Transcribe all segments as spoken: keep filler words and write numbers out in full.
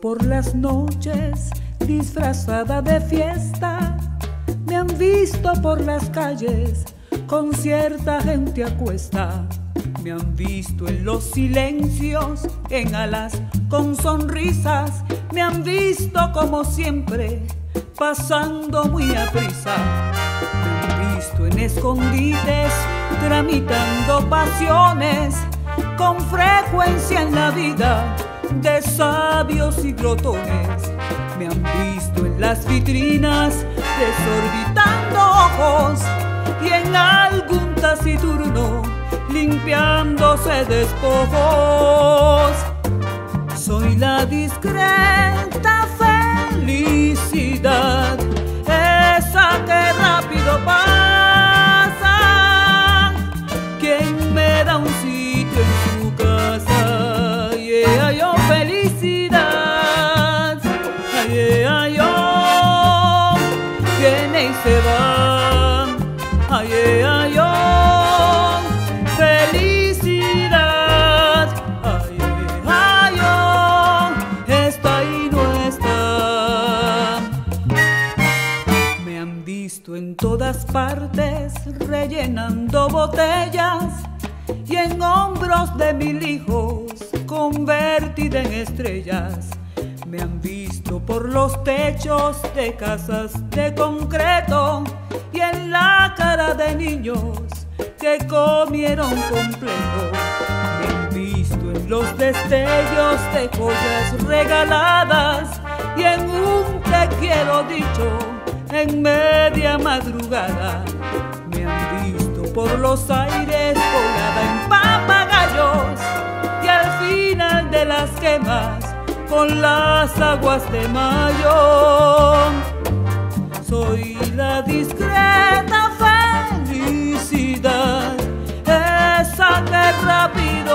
por las noches disfrazada de fiesta, me han visto por las calles con cierta gente a cuesta, me han visto en los silencios, en alas con sonrisas, me han visto como siempre pasando muy aprisa, me han visto en escondites tramitando pasiones con frecuencia en la vida de sabios y glotones, me han visto en las vitrinas desorbitando ojos y en algún taciturno limpiándose despojos. Soy la discreta felicidad, esa que rápido pasa, quien me da un sitio en su casa. Yeah, yo felicidad, yeah, yo viene y se va. Yeah, yo felicidad, yeah, yo está y no está. Me han visto en todas partes rellenando botellas y en hombros de mil hijos convertida en estrellas. Me han visto por los techos de casas de concreto y en la cara de niños que comieron completo. Me han visto en los destellos de joyas regaladas y en un te quiero dicho en media madrugada. Me han visto por los aires volada en papagayos y al final de las quemas con las aguas de mayo. Soy la discreta felicidad, esa que rápido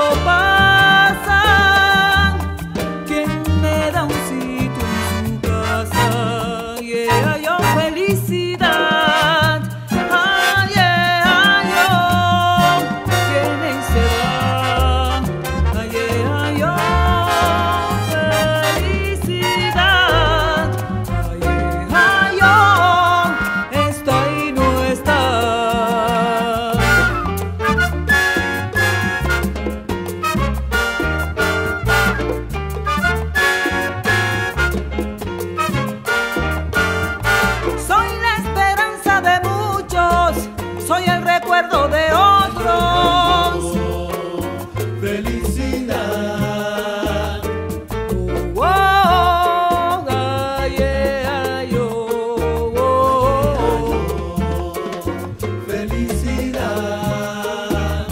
pasa, quien me da un sitio en su casa. Yeah, yo felicidad, ah, yeah, yo viene y se va. Ah, yeah, yo soy el recuerdo de otros. Felicidad. Oh, oh, ah, yeah, yo, oh, Felicidad.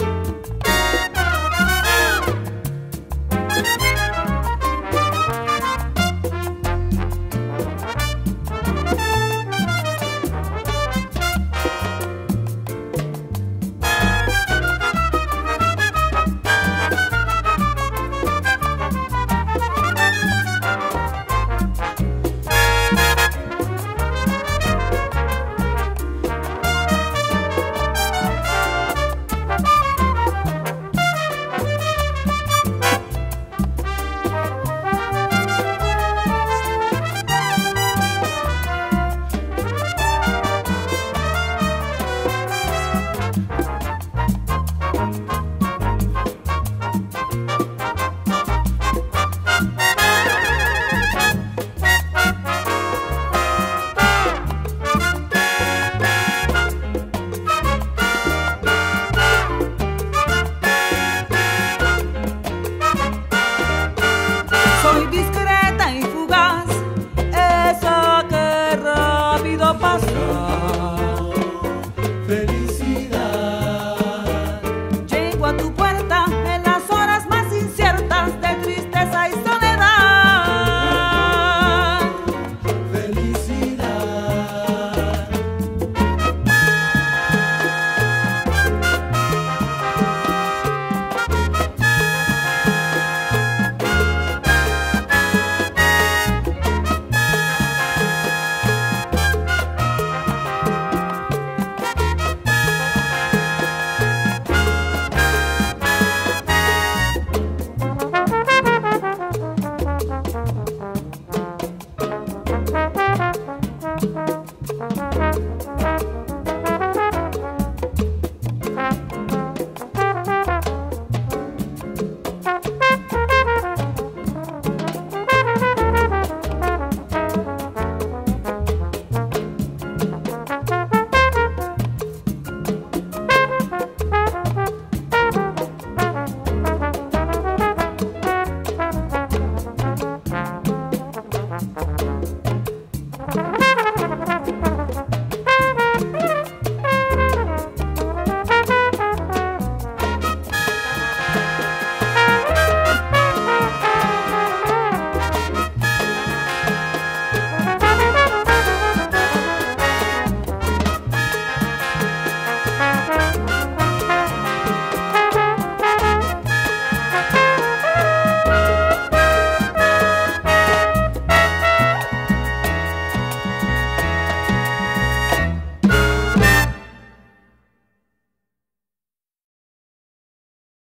soy discreta y fugaz, esa que rápido pasa. Felicidad. Llego a tu puerta en las horas más inciertas de tristeza y soledad. Felicidad. Thank you.